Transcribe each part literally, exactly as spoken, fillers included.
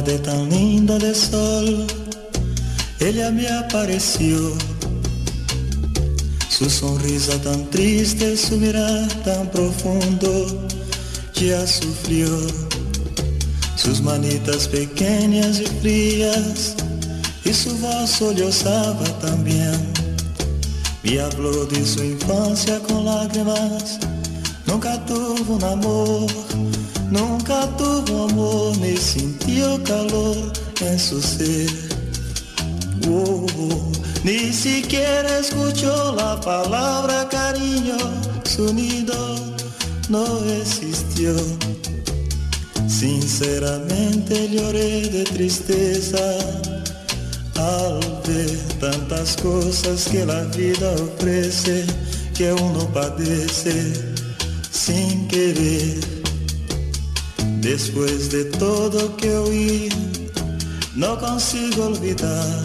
tarde tan linda de sol, ella me apareció. Su sonrisa tan triste, su mirar tan profundo, ya sufrió. Sus manitas pequeñas y frías, y su voz sollozaba también. Me habló de su infancia con lágrimas. Nunca tuvo un amor, nunca tuvo amor, ni sintió calor en su ser. Oh, oh, ni siquiera escuchó la palabra cariño, su nido no existió. Sinceramente lloré de tristeza al ver tantas cosas que la vida ofrece, que uno padece sin querer. Después de todo que oí, no consigo olvidar.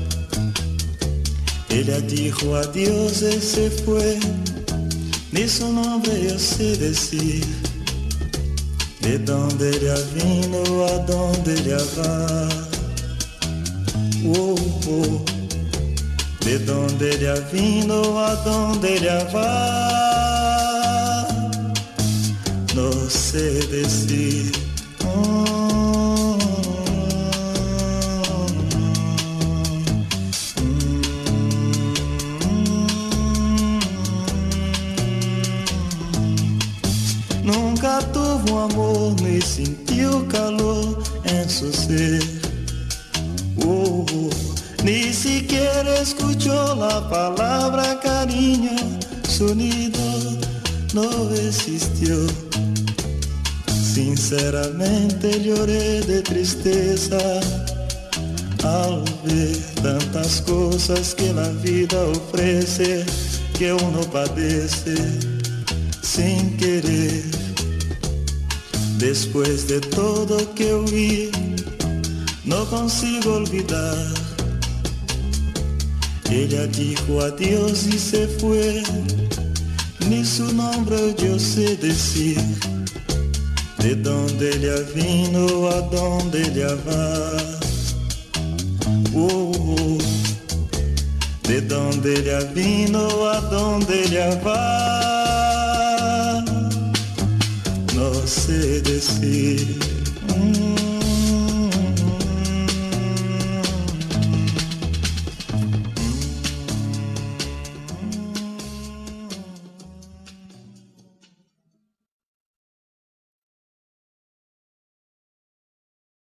Ella dijo adiós y se fue, ni su nombre yo sé decir. De dónde ella vino, a dónde ella va. Oh, oh. De dónde ella vino, a dónde ella va. No sé decir. Oh, nunca tuvo amor, ni sintió calor en su ser. Oh, oh, ni siquiera escuchó la palabra cariño, su nido no existió. Sinceramente lloré de tristeza al ver tantas cosas que la vida ofrece, que uno padece sin querer. Después de todo que oí, no consigo olvidar. Ella dijo adiós y se fue, ni su nombre yo sé decir. De dónde ella vino, a dónde ella va. Oh, oh. De dónde ella vino, a dónde ella va. No sé decir. Mm.